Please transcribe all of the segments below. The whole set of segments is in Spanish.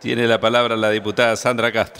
Tiene la palabra la diputada Sandra Castro.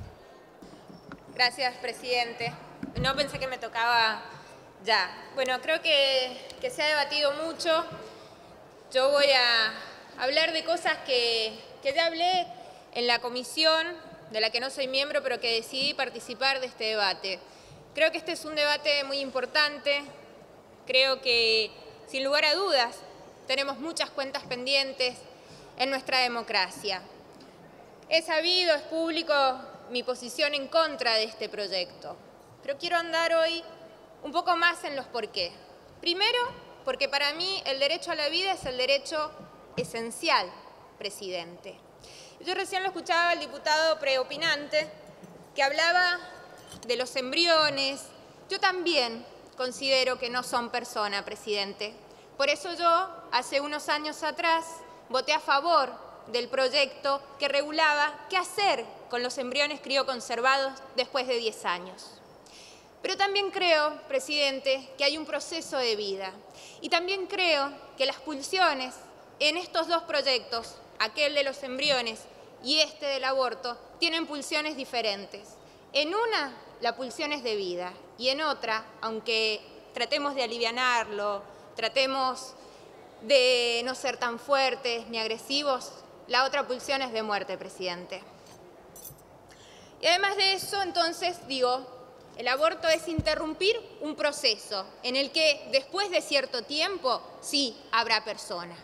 Gracias, presidente. No pensé que me tocaba ya. Bueno, creo que se ha debatido mucho. Yo voy a hablar de cosas que ya hablé en la comisión, de la que no soy miembro, pero que decidí participar de este debate. Creo que este es un debate muy importante. Creo que, sin lugar a dudas, tenemos muchas cuentas pendientes en nuestra democracia. Es sabido, es público mi posición en contra de este proyecto, pero quiero andar hoy un poco más en los por qué. Primero, porque para mí el derecho a la vida es el derecho esencial, presidente. Yo recién lo escuchaba al diputado preopinante que hablaba de los embriones. Yo también considero que no son persona, presidente. Por eso yo, hace unos años atrás, voté a favor del proyecto que regulaba qué hacer con los embriones crioconservados después de 10 años. Pero también creo, presidente, que hay un proceso de vida. Y también creo que las pulsiones en estos dos proyectos, aquel de los embriones y este del aborto, tienen pulsiones diferentes. En una, la pulsión es de vida, y en otra, aunque tratemos de alivianarlo, tratemos de no ser tan fuertes ni agresivos, la otra pulsión es de muerte, presidente. Y además de eso, entonces, digo, el aborto es interrumpir un proceso en el que después de cierto tiempo sí habrá persona.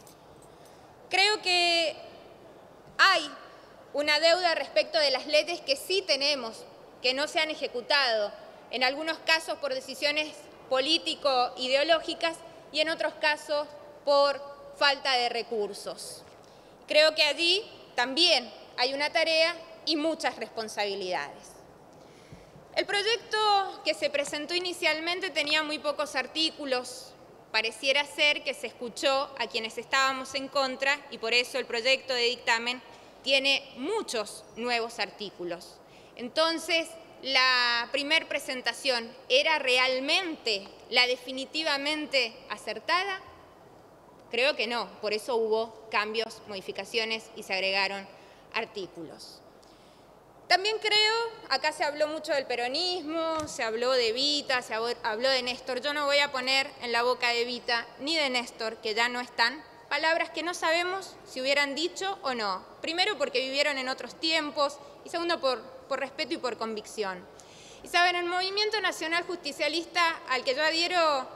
Creo que hay una deuda respecto de las leyes que sí tenemos, que no se han ejecutado, en algunos casos por decisiones político-ideológicas y en otros casos por falta de recursos. Creo que allí también hay una tarea y muchas responsabilidades. El proyecto que se presentó inicialmente tenía muy pocos artículos. Pareciera ser que se escuchó a quienes estábamos en contra y por eso el proyecto de dictamen tiene muchos nuevos artículos. Entonces, la primer presentación, ¿era realmente la definitivamente acertada? Creo que no, por eso hubo cambios, modificaciones y se agregaron artículos. También creo, acá se habló mucho del peronismo, se habló de Evita, se habló de Néstor. Yo no voy a poner en la boca de Evita ni de Néstor, que ya no están, palabras que no sabemos si hubieran dicho o no. Primero porque vivieron en otros tiempos y segundo por respeto y por convicción. Y saben, el Movimiento Nacional Justicialista al que yo adhiero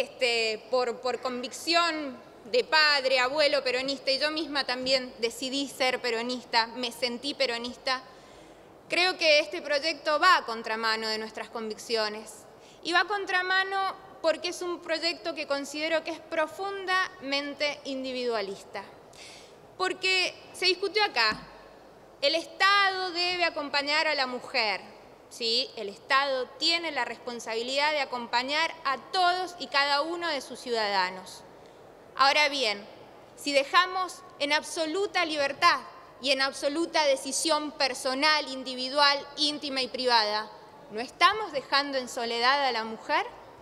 por convicción de padre, abuelo peronista, y yo misma también decidí ser peronista, me sentí peronista, creo que este proyecto va a contramano de nuestras convicciones. Y va a contramano porque es un proyecto que considero que es profundamente individualista. Porque se discutió acá, el Estado debe acompañar a la mujer. Sí, el Estado tiene la responsabilidad de acompañar a todos y cada uno de sus ciudadanos. Ahora bien, si dejamos en absoluta libertad y en absoluta decisión personal, individual, íntima y privada, ¿no estamos dejando en soledad a la mujer?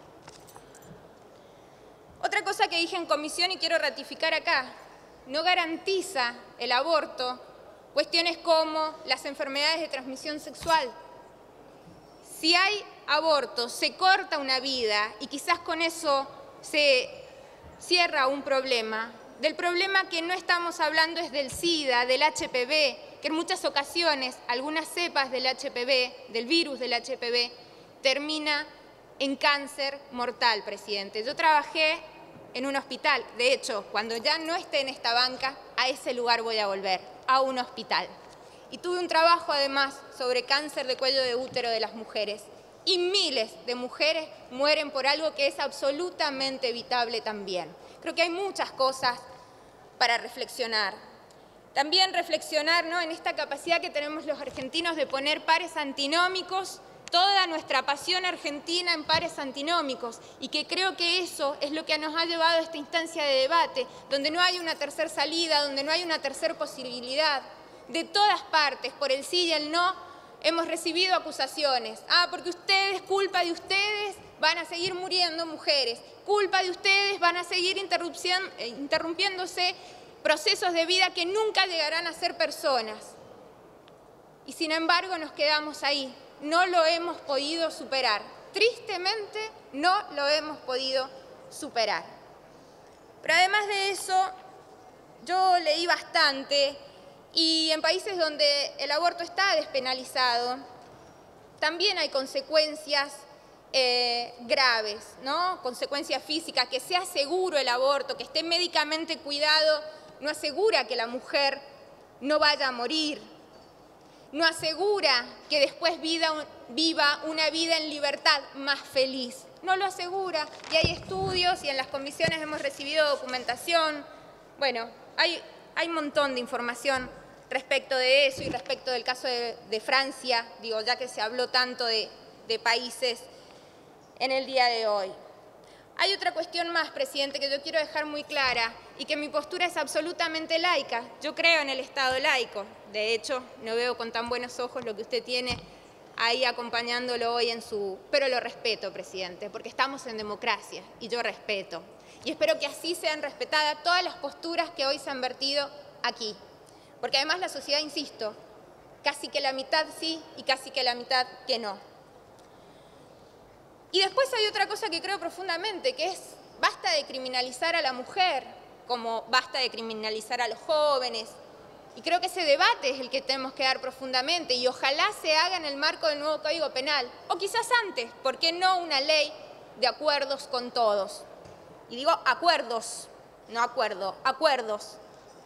Otra cosa que dije en comisión y quiero ratificar acá, no garantiza el aborto cuestiones como las enfermedades de transmisión sexual. Si hay aborto, se corta una vida y quizás con eso se cierra un problema. Del problema que no estamos hablando es del SIDA, del HPV, que en muchas ocasiones algunas cepas del HPV, del virus del HPV, termina en cáncer mortal, presidente. Yo trabajé en un hospital, de hecho, cuando ya no esté en esta banca, a ese lugar voy a volver, a un hospital. Y tuve un trabajo además sobre cáncer de cuello de útero de las mujeres. Y miles de mujeres mueren por algo que es absolutamente evitable también. Creo que hay muchas cosas para reflexionar. También reflexionar, ¿no?, en esta capacidad que tenemos los argentinos de poner pares antinómicos, toda nuestra pasión argentina en pares antinómicos, y que creo que eso es lo que nos ha llevado a esta instancia de debate, donde no hay una tercera salida, donde no hay una tercera posibilidad. De todas partes, por el sí y el no, hemos recibido acusaciones. Porque ustedes, culpa de ustedes, van a seguir muriendo mujeres. Culpa de ustedes, van a seguir interrumpiéndose procesos de vida que nunca llegarán a ser personas. Y sin embargo nos quedamos ahí, no lo hemos podido superar. Tristemente no lo hemos podido superar. Pero además de eso, yo leí bastante y en países donde el aborto está despenalizado, también hay consecuencias graves, ¿no? Consecuencias físicas, que sea seguro el aborto, que esté médicamente cuidado, no asegura que la mujer no vaya a morir, no asegura que después viva una vida en libertad más feliz, no lo asegura. Y hay estudios y en las comisiones hemos recibido documentación. Bueno, hay un montón de información respecto de eso y respecto del caso de Francia, digo, ya que se habló tanto de países en el día de hoy. Hay otra cuestión más, presidente, que yo quiero dejar muy clara y que mi postura es absolutamente laica. Yo creo en el Estado laico. De hecho, no veo con tan buenos ojos lo que usted tiene ahí acompañándolo hoy en su... Pero lo respeto, presidente, porque estamos en democracia y yo respeto. Y espero que así sean respetadas todas las posturas que hoy se han vertido aquí. Porque además la sociedad, insisto, casi que la mitad sí y casi que la mitad que no. Y después hay otra cosa que creo profundamente, que es basta de criminalizar a la mujer, como basta de criminalizar a los jóvenes. Y creo que ese debate es el que tenemos que dar profundamente y ojalá se haga en el marco del nuevo Código Penal. O quizás antes, ¿por qué no una ley de acuerdos con todos? Y digo acuerdos, no acuerdo, acuerdos.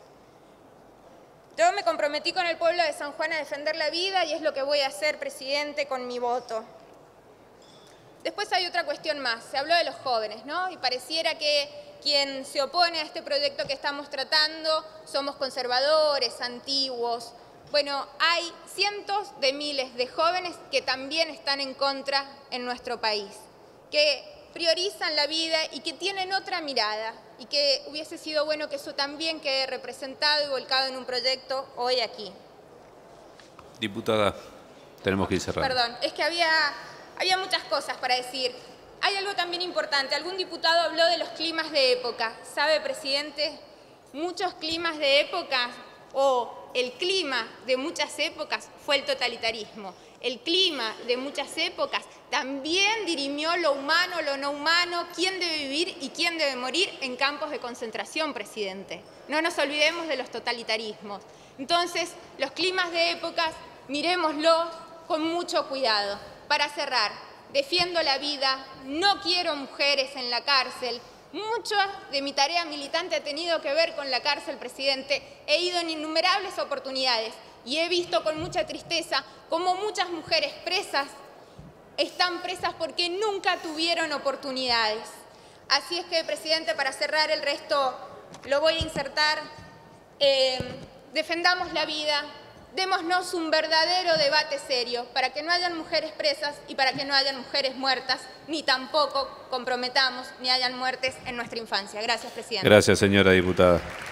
Yo me comprometí con el pueblo de San Juan a defender la vida y es lo que voy a hacer, presidente, con mi voto. Después hay otra cuestión más, se habló de los jóvenes, ¿no? Y pareciera que quien se opone a este proyecto que estamos tratando somos conservadores, antiguos. Bueno, hay cientos de miles de jóvenes que también están en contra en nuestro país, que priorizan la vida y que tienen otra mirada y que hubiese sido bueno que eso también quede representado y volcado en un proyecto hoy aquí. Diputada, tenemos que ir cerrando. Perdón, es que había muchas cosas para decir. Hay algo también importante. Algún diputado habló de los climas de época. ¿Sabe, presidente? Muchos climas de época o el clima de muchas épocas fue el totalitarismo. El clima de muchas épocas también dirimió lo humano, lo no humano, quién debe vivir y quién debe morir en campos de concentración, presidente. No nos olvidemos de los totalitarismos. Entonces, los climas de épocas, miremoslos con mucho cuidado. Para cerrar, defiendo la vida, no quiero mujeres en la cárcel. Mucho de mi tarea militante ha tenido que ver con la cárcel, presidente. He ido en innumerables oportunidades y he visto con mucha tristeza cómo muchas mujeres presas están presas porque nunca tuvieron oportunidades. Así es que, presidente, para cerrar el resto lo voy a insertar. Defendamos la vida. Démonos un verdadero debate serio para que no hayan mujeres presas y para que no hayan mujeres muertas, ni tampoco comprometamos ni hayan muertes en nuestra infancia. Gracias, presidente. Gracias, señora diputada.